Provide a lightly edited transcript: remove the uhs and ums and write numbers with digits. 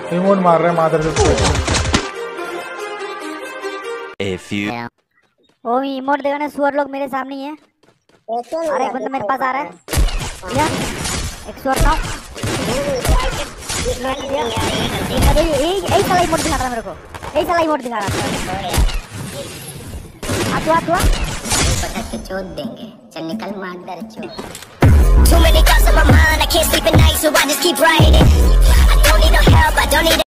Emote मार रहे मादर से। ओ इमोट देखा ना, सुअर लोग मेरे सामने ही है। अरे एक बंदा मेरे पास आ रहा है। या एक सुअर का यही साला इमोट दिखा रहा मेरे को, यही साला इमोट दिखा रहा। आ पता के चोट देंगे, चल निकल मादर चोट। Too many thoughts on my mind, I can't sleep at night, so I just keep writing. I don't need no help, I don't need